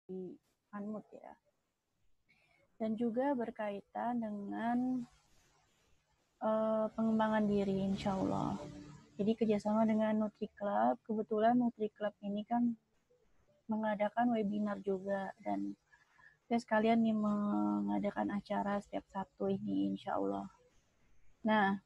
Anmut ya. Dan juga berkaitan dengan pengembangan diri insya Allah. Jadi kerjasama dengan Nutri Club, kebetulan Nutri Club ini kan mengadakan webinar juga, dan saya sekalian nih mengadakan acara setiap Sabtu ini insya Allah. Nah,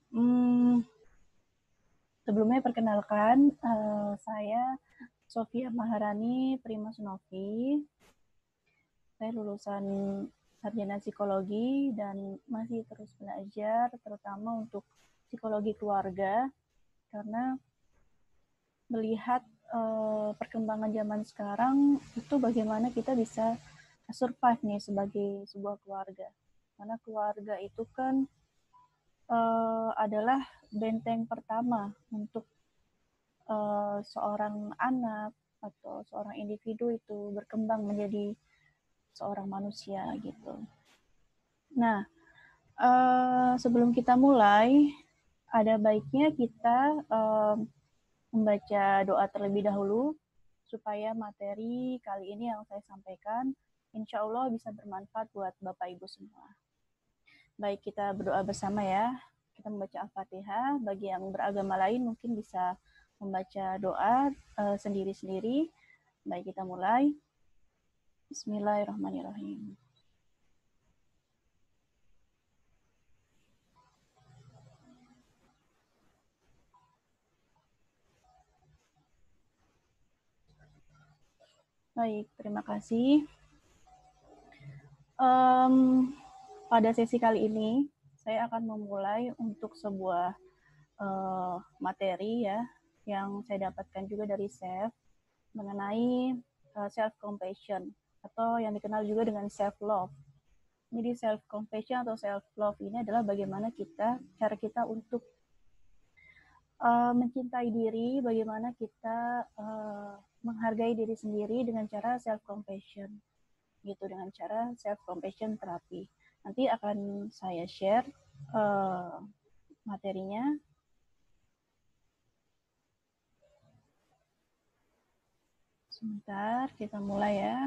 sebelumnya perkenalkan, saya Sofia Maharani Primasnovi. Saya lulusan sarjana psikologi dan masih terus belajar, terutama untuk psikologi keluarga, karena melihat perkembangan zaman sekarang itu bagaimana kita bisa survive nih sebagai sebuah keluarga. Karena keluarga itu kan adalah benteng pertama untuk seorang anak atau seorang individu itu berkembang menjadi seorang manusia gitu. Nah, sebelum kita mulai, ada baiknya kita membaca doa terlebih dahulu supaya materi kali ini yang saya sampaikan insya Allah bisa bermanfaat buat Bapak Ibu semua. Baik, kita berdoa bersama ya. Kita membaca Al-Fatihah. Bagi yang beragama lain mungkin bisa membaca doa sendiri-sendiri. Baik, kita mulai. Bismillahirrahmanirrahim. Baik, terima kasih. Pada sesi kali ini, saya akan memulai untuk sebuah materi ya, yang saya dapatkan juga dari Chef, mengenai self-compassion, atau yang dikenal juga dengan self-love. Jadi self-compassion atau self-love ini adalah bagaimana cara kita untuk mencintai diri, bagaimana kita menghargai diri sendiri dengan cara self-compassion, gitu, dengan cara self-compassion terapi. Nanti akan saya share materinya. Sebentar, kita mulai ya.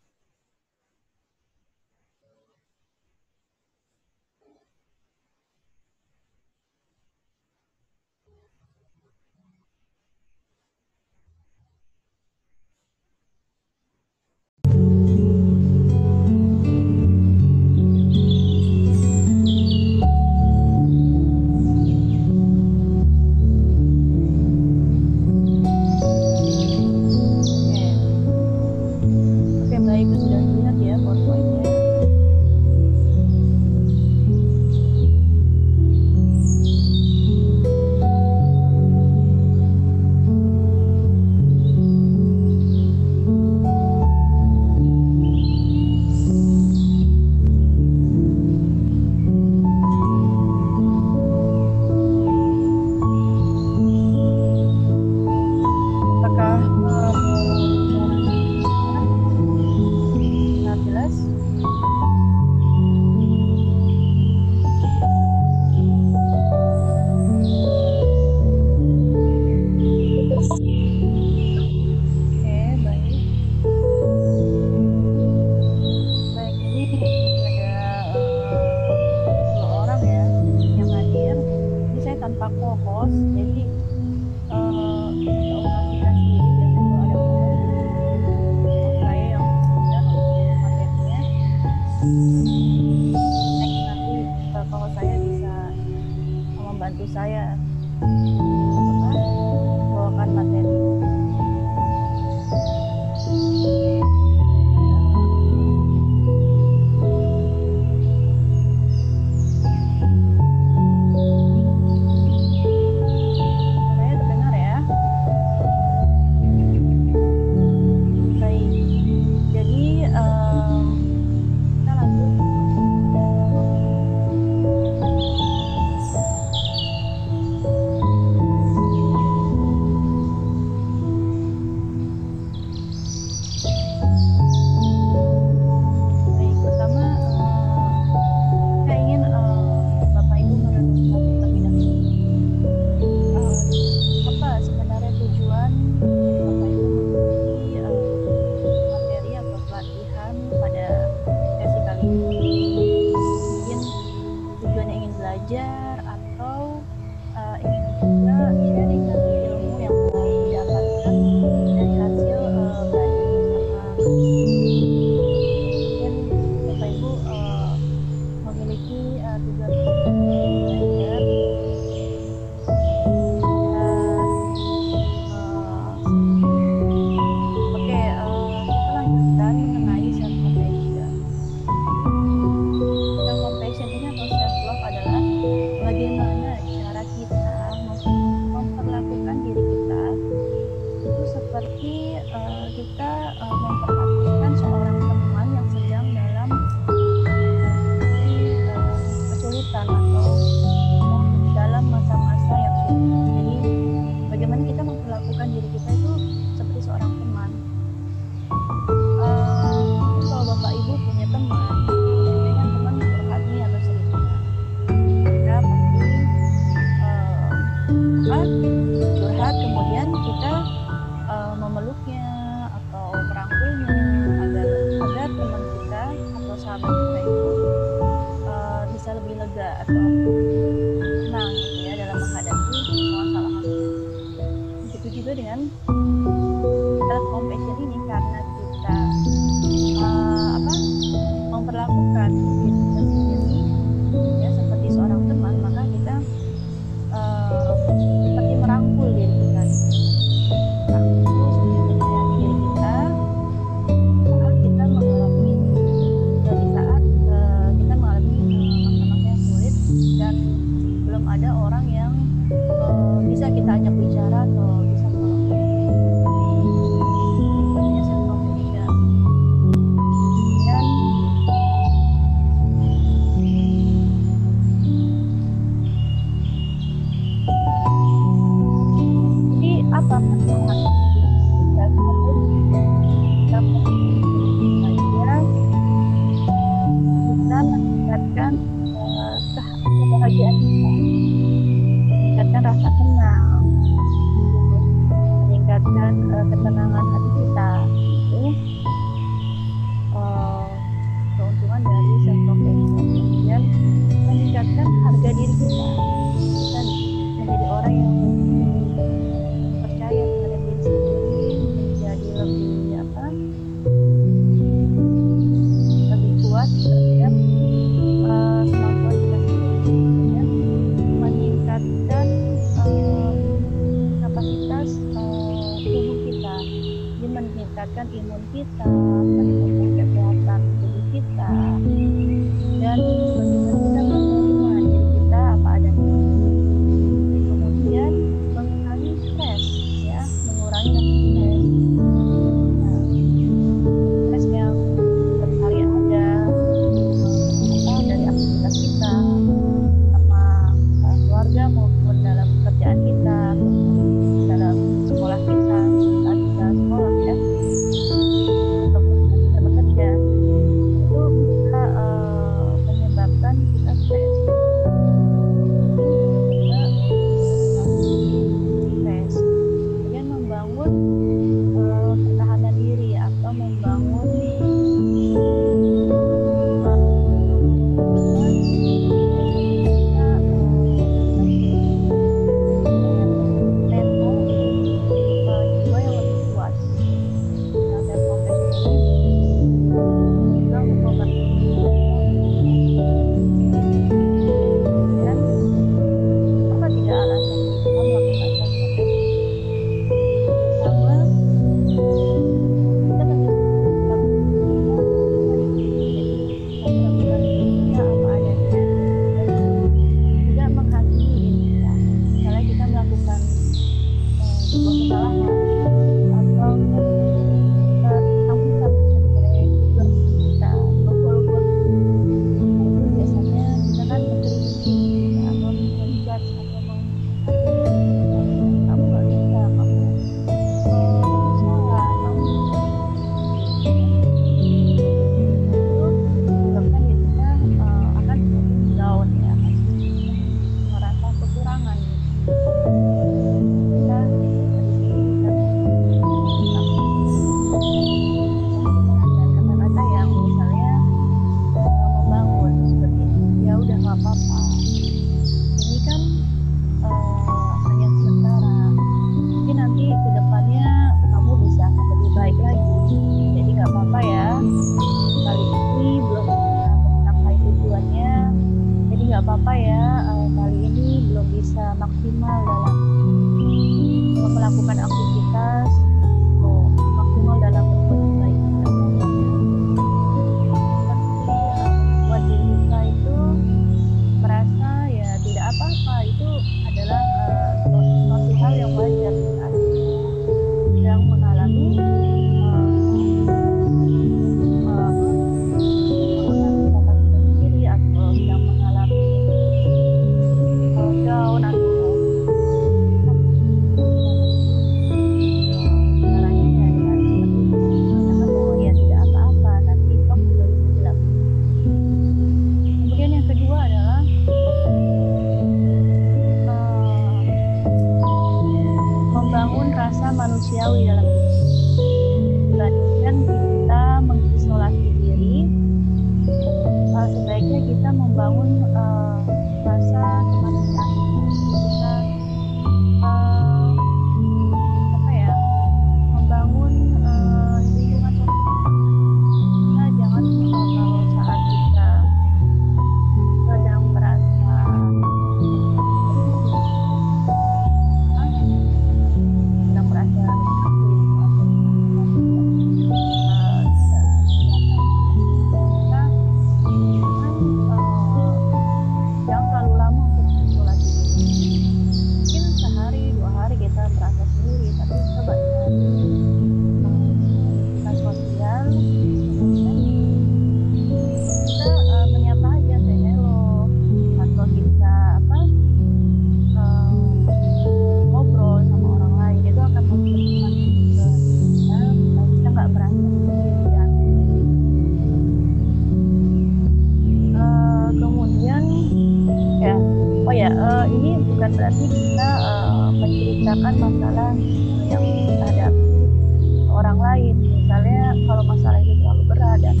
bukan berarti kita menceritakan masalah yang kita hadapi ke orang lain. Misalnya kalau masalah itu terlalu berat dan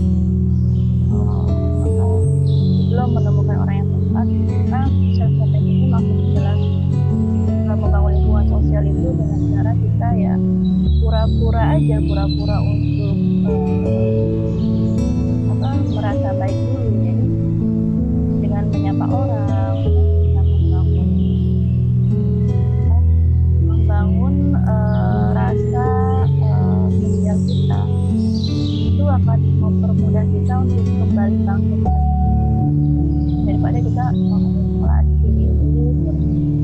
belum menemukan orang yang tepat, maka self-contact ini maksudnya adalah membangun lingkungan sosial itu dengan cara kita ya pura-pura untuk merasa baik dulu. Jadi dengan menyapa orang, kita membangun rasa sosial kita, itu akan mempermudah kita untuk kembali bangkit daripada kita melatih diri terus.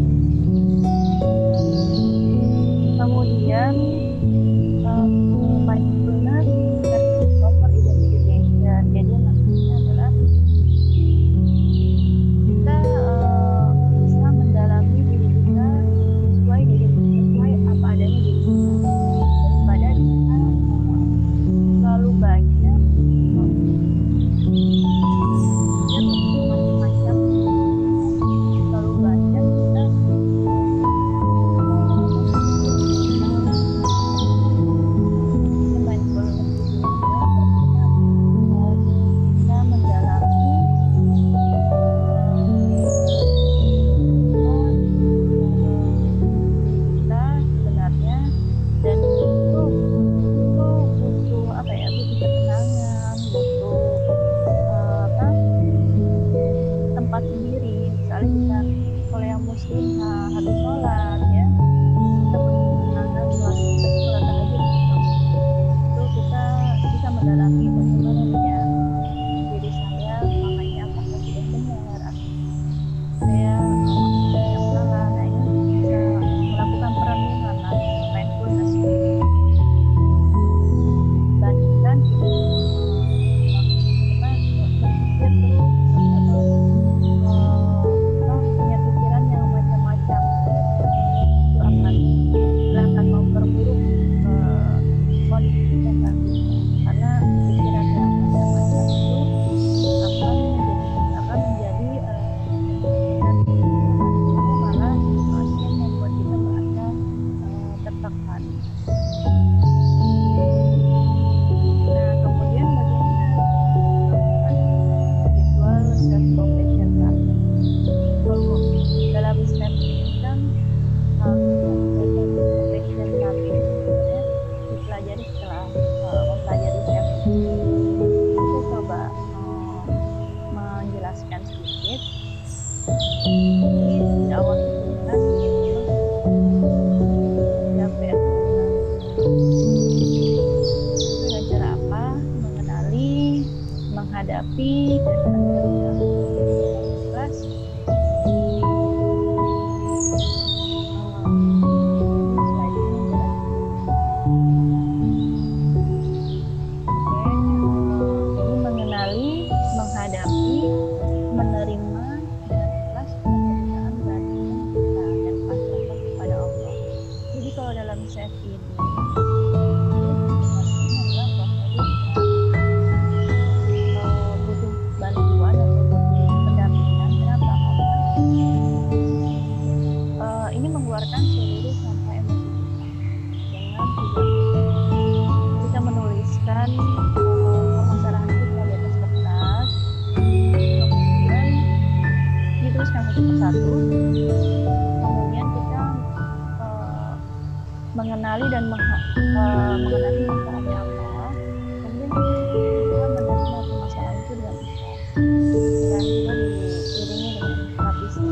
Kemudian mindfulness versus over identification. Jadi maksudnya adalah kita bisa mendalami diri kita sesuai apa adanya diri kita, daripada kita terlalu banyak macam-macam, terlalu banyak kita habis sholat ya, kita mengenangkan sholat tahajud itu kita bisa mendalami bagaimana diri saya makanya apakah sudah benar atau saya yang salah. Nah ini bisa melakukan perenungan atau mindfulness bandingkan menghadapi dan ikhlas. Jadi mengenali, menghadapi, menerima dan ikhlas kepercayaan berarti kita dan pasrah kepada Allah. Jadi kalau dalam set ini mengeluarkan seluruh sampah emosi kita dengan kita menuliskan permasalahan kita di atas kertas, kemudian dituliskan satu persatu, kemudian kita mengenali dan mengenali masalahnya apa, kemudian kita menerima permasalahan itu dengan ikhlas dan juga diiringi dengan rapisnya.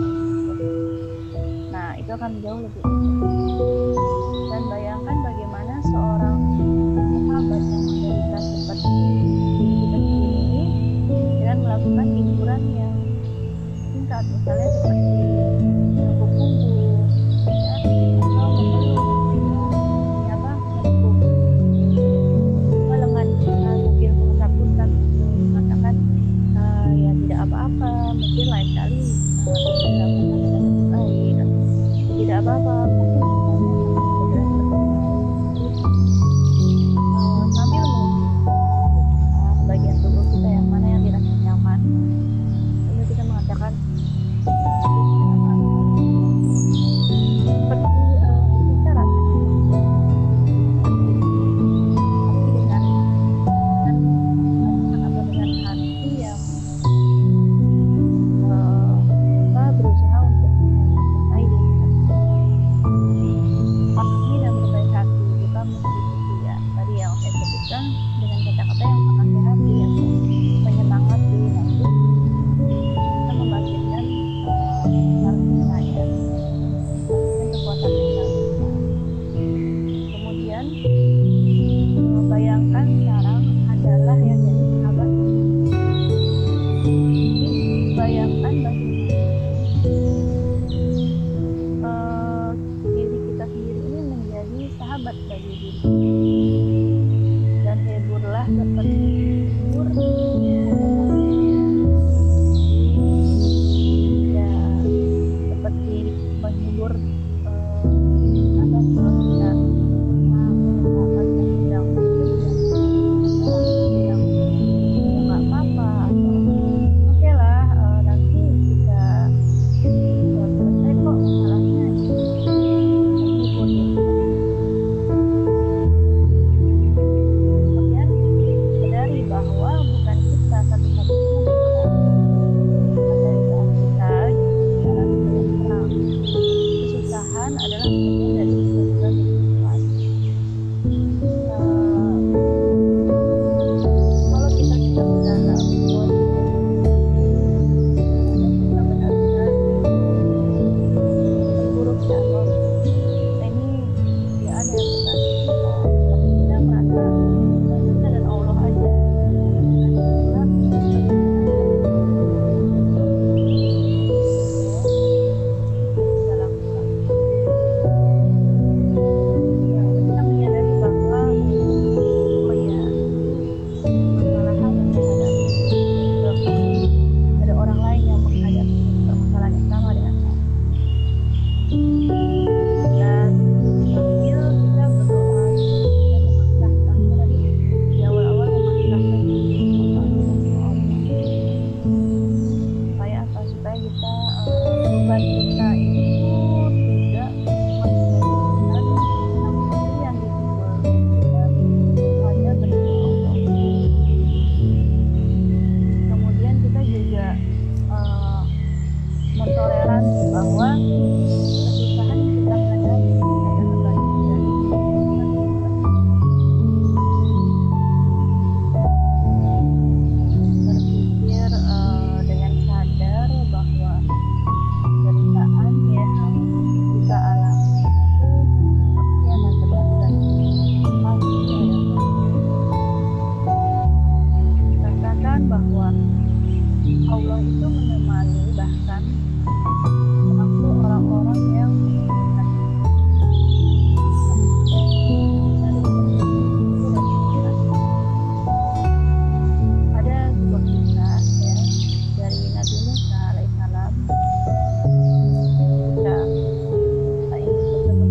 Itu akan jauh lebih efektif. Dan bayangkan bagaimana seorang sahabat yang menderita seperti diri kita sendiri dengan melakukan hiburan yang singkat, misalnya seperti kumpul-kumpul ya, atau memeluk lengan kita sambil mengesap-usap mengatakan ya tidak apa-apa, mungkin lain kali tidak apa-apa, sambil bagian tubuh kita yang mana yang dirasa nyaman, lalu kita mengatakan Allah itu menemani bahkan waktu orang-orang yang ada sebuah kisah ya dari Nabi Musa alaihissalam ketika kita ingin bertemu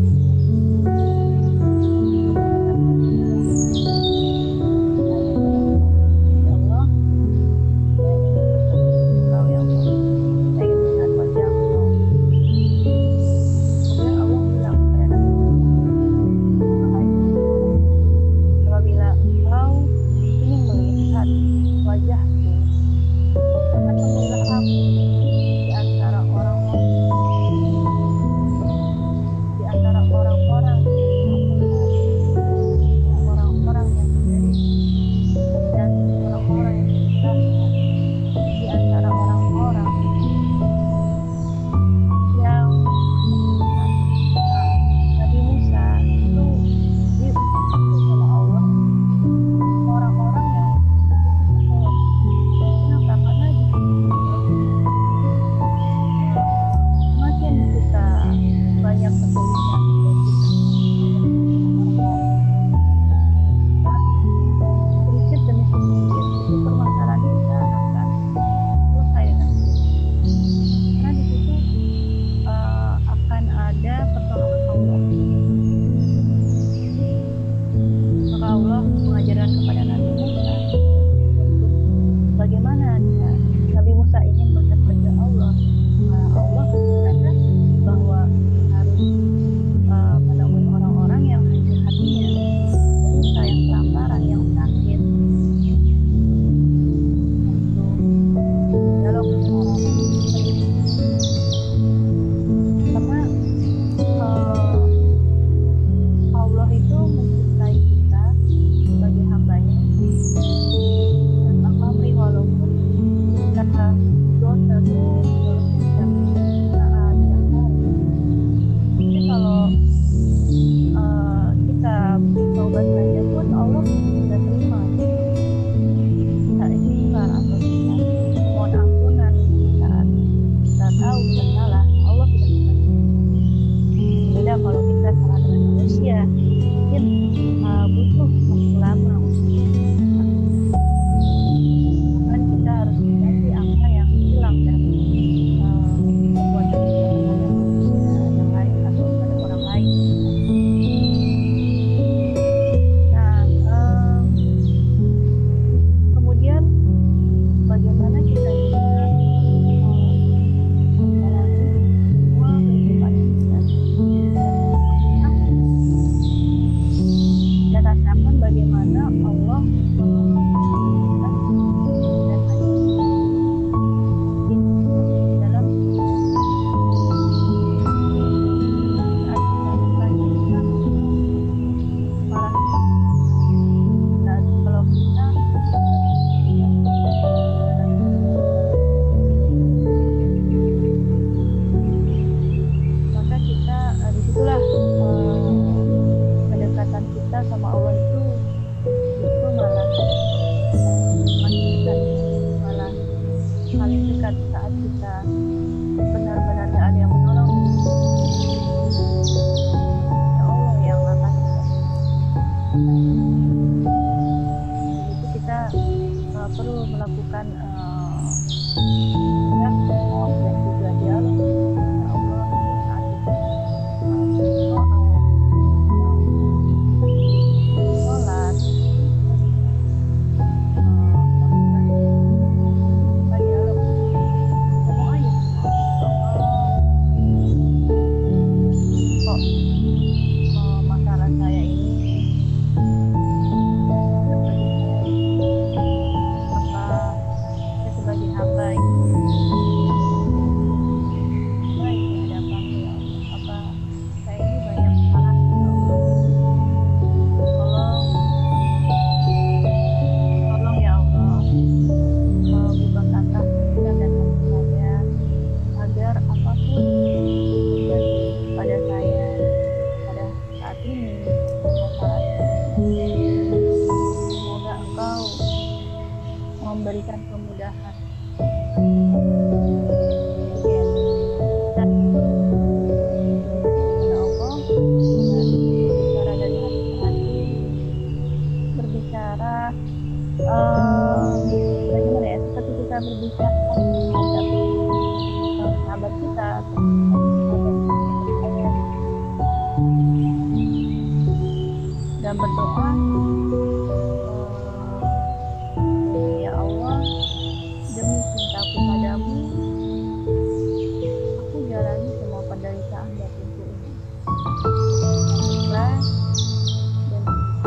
memberikan kemudahan bagaimana ya, seperti kita berbicara terhadap sahabat kita, dan berdoa, ya Allah, demi cintaku padamu, aku jalani semua penderitaan batinku ini. Ikhlas dan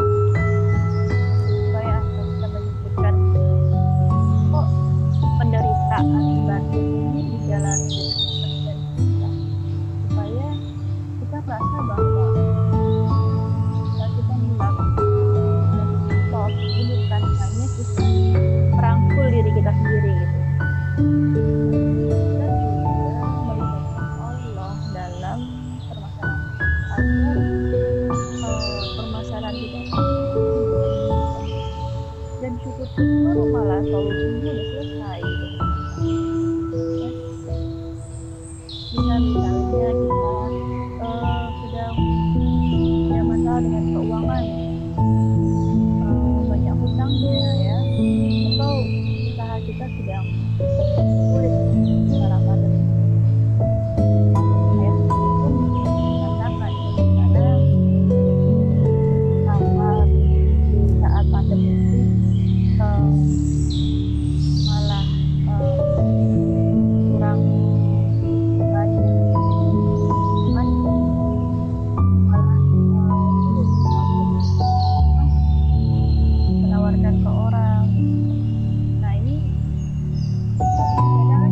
supaya kita menyebutkan kok penderitaan batin ini dijalani dengan cinta, supaya kita merasa bahwa kita melakukan dan ini bukan hanya kita merangkul diri kita sendiri gitu. Kita juga melibatkan Allah dalam permasalahan agar permasalahan kita dan syukur-syukur malah solusinya udah selesai gitu. Bisa misalnya kita sedang ada masalah dengan keuangan, banyak hutangnya ya, atau usaha kita sedang sulit secara pandemi. Saya pun mengatakan karena di saat pandemi itu malah kurang banyak menawarkan ke orang. Nah ini kadang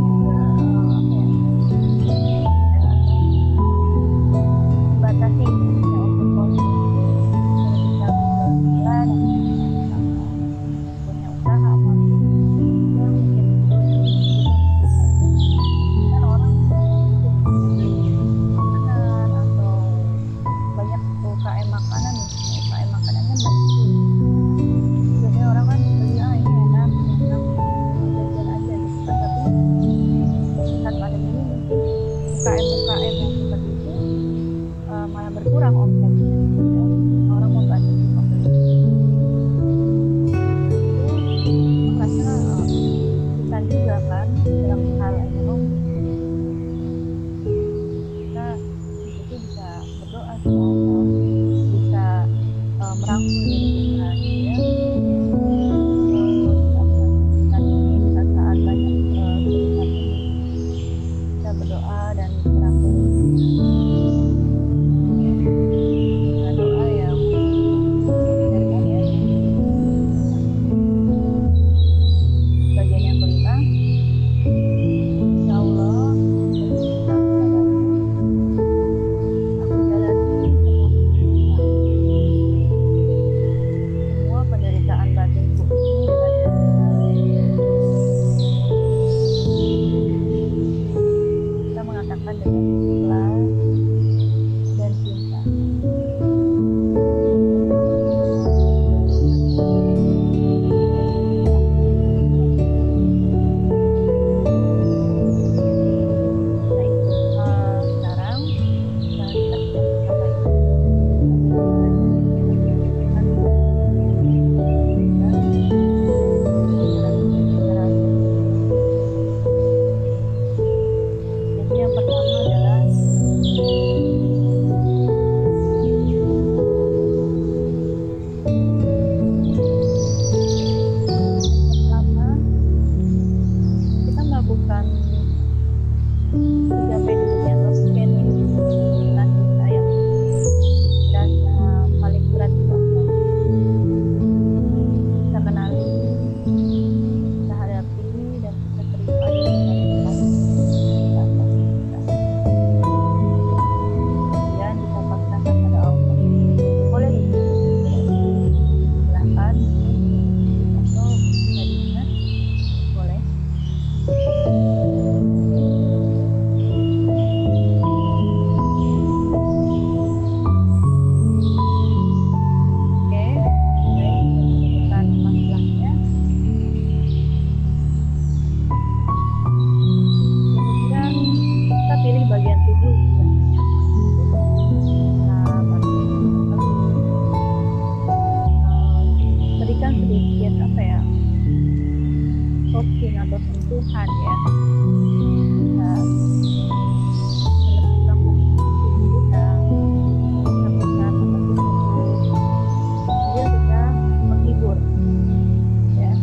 stroking atau sentuhan ya. Nah, melakukan tubuh kita satu saat ataupun dia bisa menghibur ya.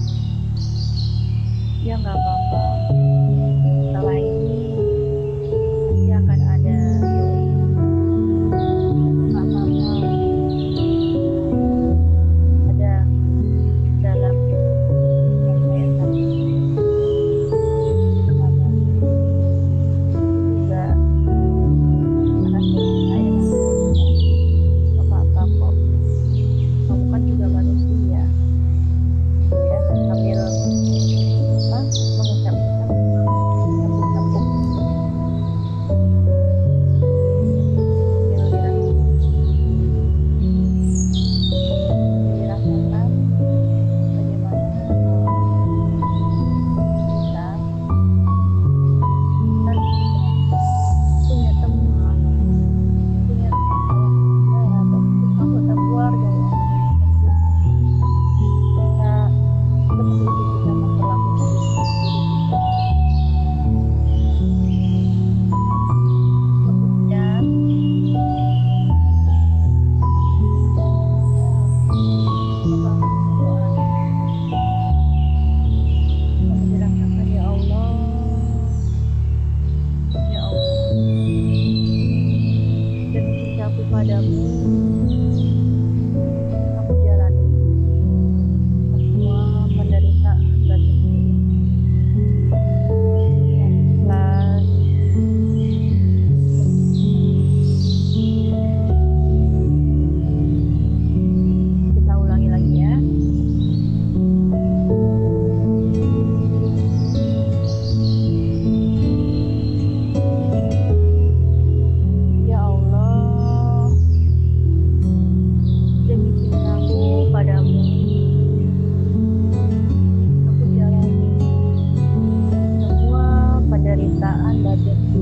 Ya nggak apa-apa. Setelah ini pasti akan ada hal-hal ada dalam yang saya tadi juga akan saya nantinya apa-apa kok, kamu kan juga manusia gitu ya, sambil mengucap-ucap tepuk-tepuk dirasakan bagaimana kita kan punya teman, punya saudara atau mungkin anggota keluarga ya, kita seperti itu kita memperlakukan diri kita. Kemudian dirasakan, ya Allah, ya Allah, demi cintaku padamu aku jalani semua penderitaan batinku dengan ikhlas. Kita ulangi lagi ya. Ya Allah, demi cintaku padamu aku jalani semua penderitaan batinku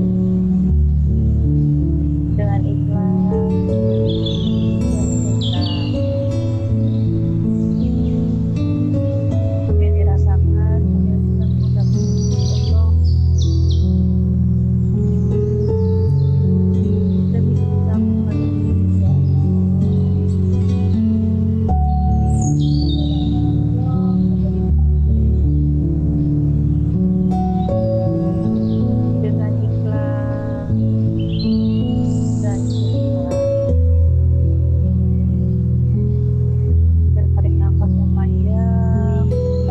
dengan ikhlas dan cinta. Sambil dirasakan, sambil kita mengucap Allah, demi cintaku padamu ya Allah, dengan ikhlas dan cinta. Dan tarik nafas yang panjang.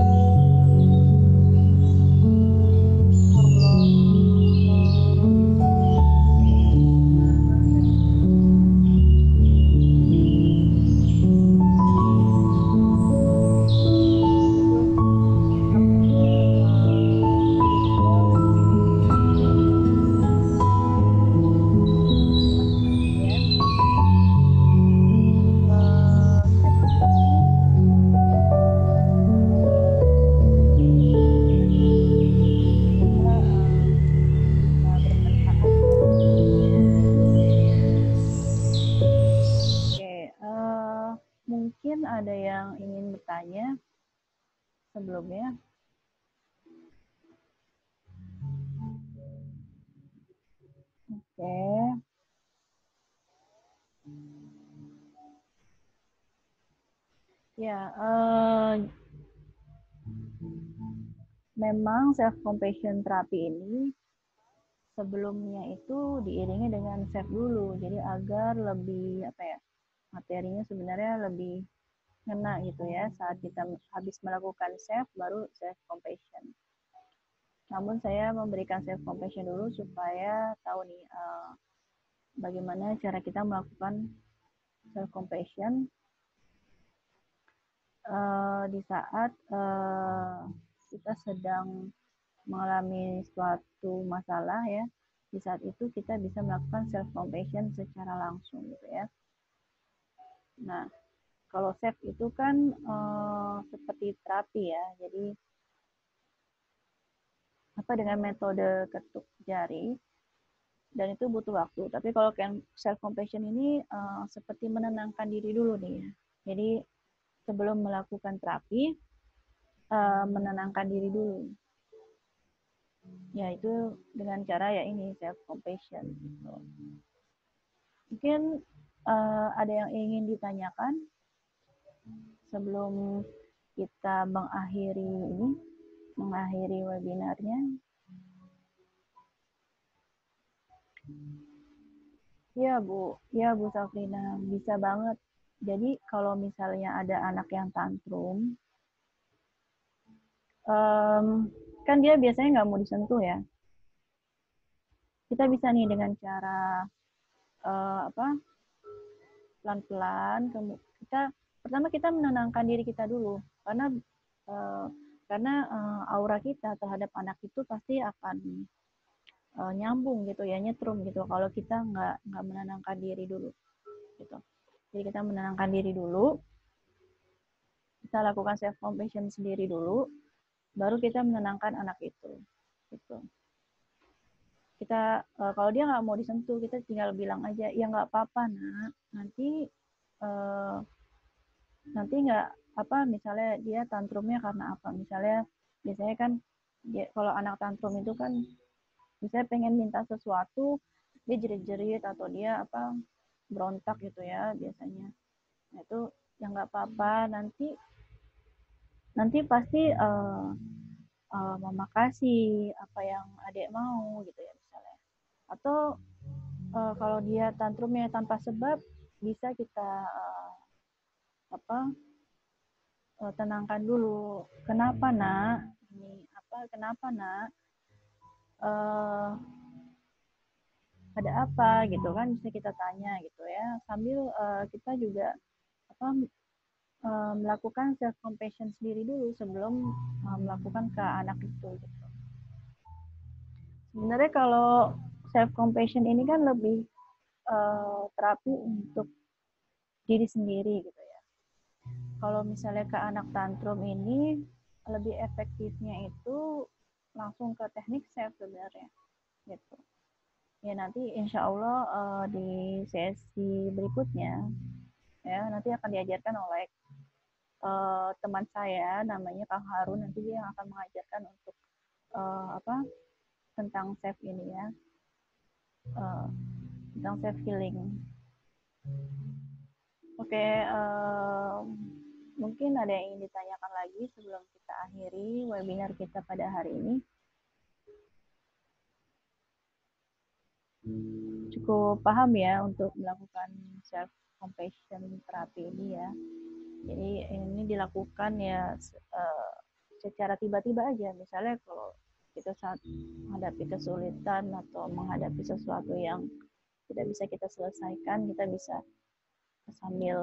Mungkin ada yang ingin bertanya sebelumnya. Oke. Ya, memang self compassion terapi ini sebelumnya itu diiringi dengan self dulu, jadi agar lebih materinya sebenarnya lebih ngena gitu ya, saat kita habis melakukan self baru self compassion. Namun saya memberikan self compassion dulu supaya tahu nih bagaimana cara kita melakukan self compassion di saat kita sedang mengalami suatu masalah ya. Di saat itu kita bisa melakukan self compassion secara langsung gitu ya. Nah, kalau self itu kan seperti terapi ya. Jadi dengan metode ketuk jari, dan itu butuh waktu. Tapi kalau self compassion ini seperti menenangkan diri dulu nih ya. Jadi sebelum melakukan terapi, menenangkan diri dulu. Ya itu dengan cara ya ini self compassion gitu. Mungkin ada yang ingin ditanyakan sebelum kita mengakhiri webinarnya. Ya Bu Safrina, bisa banget. Jadi kalau misalnya ada anak yang tantrum, kan dia biasanya nggak mau disentuh ya. Kita bisa nih dengan cara pelan-pelan. Pertama kita menenangkan diri kita dulu, karena aura kita terhadap anak itu pasti akan nyambung gitu ya, nyetrum gitu. Kalau kita nggak menenangkan diri dulu, gitu. Jadi kita menenangkan diri dulu, kita lakukan self compassion sendiri dulu, baru kita menenangkan anak itu, gitu. Kita kalau dia nggak mau disentuh, kita tinggal bilang aja, ya nggak apa-apa nak, nanti nggak misalnya dia tantrumnya karena apa, misalnya biasanya kan kalau anak tantrum itu kan misalnya pengen minta sesuatu, dia jerit-jerit atau dia berontak gitu ya biasanya. Nah itu yang nggak apa-apa, nanti pasti mama kasih apa yang adik mau gitu ya misalnya. Atau kalau dia tantrumnya tanpa sebab, bisa kita tenangkan dulu. Kenapa nak? Kenapa nak? Ada apa gitu kan, bisa kita tanya gitu ya, sambil kita juga melakukan self compassion sendiri dulu sebelum melakukan ke anak itu gitu. Sebenarnya kalau self compassion ini kan lebih terapi untuk diri sendiri gitu ya. Kalau misalnya ke anak tantrum ini, lebih efektifnya itu langsung ke teknik self sebenarnya gitu. Ya nanti insya Allah di sesi berikutnya ya nanti akan diajarkan oleh teman saya namanya Kang Harun, nanti dia yang akan mengajarkan untuk tentang self ini ya, tentang self healing. Oke, mungkin ada yang ingin ditanyakan lagi sebelum kita akhiri webinar kita pada hari ini. Cukup paham ya untuk melakukan self compassion terapi ini ya. Jadi ini dilakukan ya secara tiba-tiba aja. Misalnya kalau kita saat menghadapi kesulitan atau menghadapi sesuatu yang tidak bisa kita selesaikan, kita bisa sambil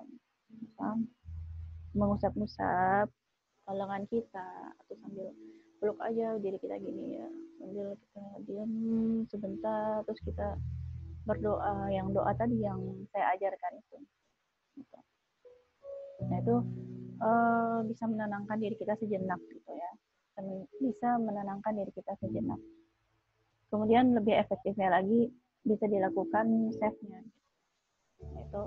mengusap-usap lengan kita atau sambil peluk aja diri kita gini ya, sambil kita diam sebentar, terus kita berdoa, yang doa tadi yang saya ajarkan itu. Nah itu bisa menenangkan diri kita sejenak gitu ya, bisa menenangkan diri kita sejenak. Kemudian lebih efektifnya lagi bisa dilakukan self-nya, yaitu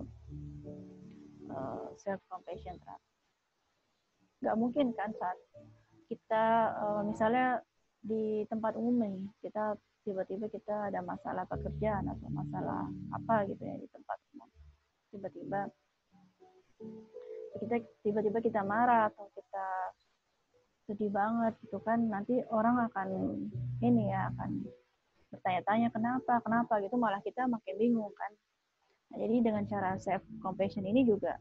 self compassion terapi. Nggak mungkin kan saat kita misalnya di tempat umum nih, kita tiba-tiba kita ada masalah pekerjaan atau masalah apa gitu ya di tempat umum, tiba-tiba kita marah atau kita sedih banget gitu kan, nanti orang akan bertanya-tanya kenapa gitu, malah kita makin bingung kan. Nah, jadi dengan cara self compassion ini juga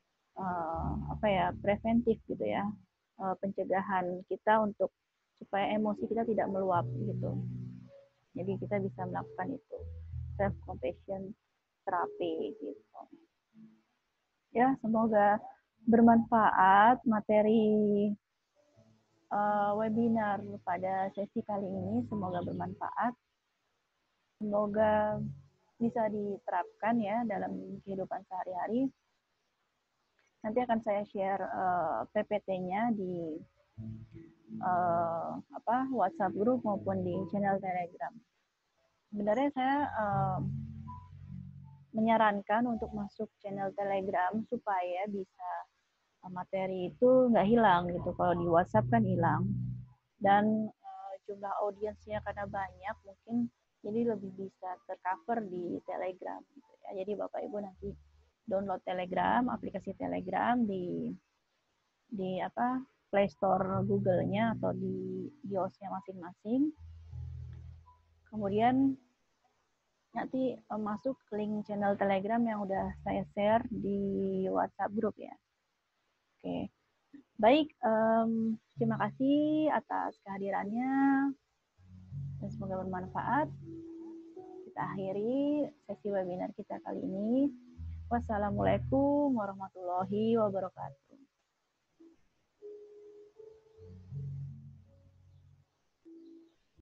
preventif gitu ya, pencegahan kita untuk supaya emosi kita tidak meluap gitu. Jadi kita bisa melakukan itu, self compassion terapi gitu. Ya, semoga bermanfaat materi webinar pada sesi kali ini, semoga bermanfaat. Semoga bisa diterapkan ya dalam kehidupan sehari-hari. Nanti akan saya share PPT-nya di WhatsApp group maupun di channel Telegram. Sebenarnya saya menyarankan untuk masuk channel Telegram supaya bisa materi itu nggak hilang gitu. Kalau di WhatsApp kan hilang. Dan jumlah audiensnya karena banyak mungkin jadi lebih bisa tercover di Telegram gitu ya. Jadi Bapak Ibu nanti download Telegram, aplikasi Telegram di apa Play Store Google-nya atau di iOS-nya masing-masing. Kemudian nanti masuk link channel Telegram yang udah saya share di WhatsApp grup ya. Oke, baik. Terima kasih atas kehadirannya dan semoga bermanfaat. Kita akhiri sesi webinar kita kali ini. Wassalamualaikum warahmatullahi wabarakatuh.